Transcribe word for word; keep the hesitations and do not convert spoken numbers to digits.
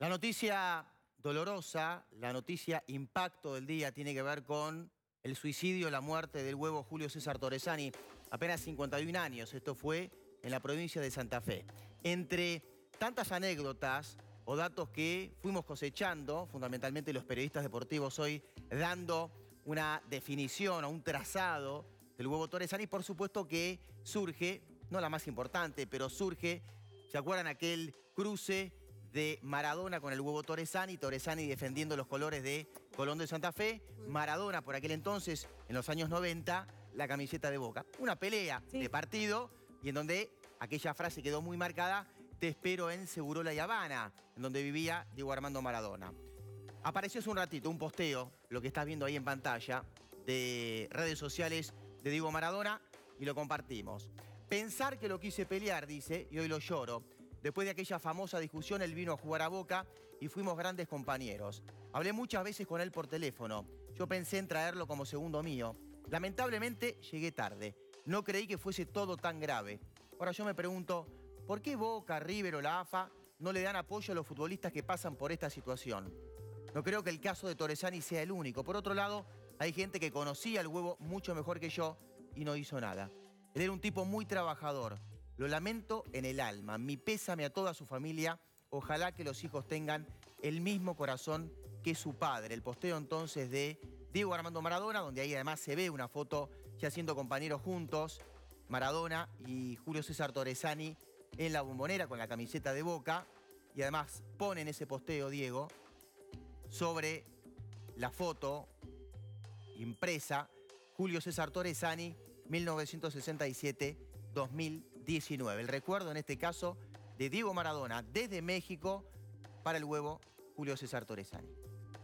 La noticia dolorosa, la noticia impacto del día tiene que ver con el suicidio, la muerte del huevo Julio César Torresani, apenas cincuenta y un años. Esto fue en la provincia de Santa Fe. Entre tantas anécdotas o datos que fuimos cosechando, fundamentalmente los periodistas deportivos hoy, dando una definición o un trazado del huevo Torresani, por supuesto que surge, no la más importante, pero surge, ¿se acuerdan aquel cruce de Maradona con el huevo Torresani, Torresani defendiendo los colores de Colón de Santa Fe, Maradona por aquel entonces, en los años noventa, la camiseta de Boca? Una pelea sí. de partido y en donde aquella frase quedó muy marcada: te espero en Segurola y Habana, en donde vivía Diego Armando Maradona. Apareció hace un ratito un posteo, lo que estás viendo ahí en pantalla, de redes sociales de Diego Maradona, y lo compartimos. Pensar que lo quise pelear, dice, y hoy lo lloro. Después de aquella famosa discusión, él vino a jugar a Boca y fuimos grandes compañeros. Hablé muchas veces con él por teléfono. Yo pensé en traerlo como segundo mío. Lamentablemente llegué tarde. No creí que fuese todo tan grave. Ahora yo me pregunto, ¿por qué Boca, River o la A F A no le dan apoyo a los futbolistas que pasan por esta situación? No creo que el caso de Torresani sea el único. Por otro lado, hay gente que conocía al huevo mucho mejor que yo y no hizo nada. Él era un tipo muy trabajador. Lo lamento en el alma. Mi pésame a toda su familia. Ojalá que los hijos tengan el mismo corazón que su padre. El posteo entonces de Diego Armando Maradona, donde ahí además se ve una foto ya siendo compañeros juntos, Maradona y Julio César Torresani en la Bombonera con la camiseta de Boca. Y además pone en ese posteo, Diego, sobre la foto impresa, Julio César Torresani, mil novecientos sesenta y siete a dos mil diecinueve. El recuerdo en este caso de Diego Maradona desde México para el huevo Julio César Torresani.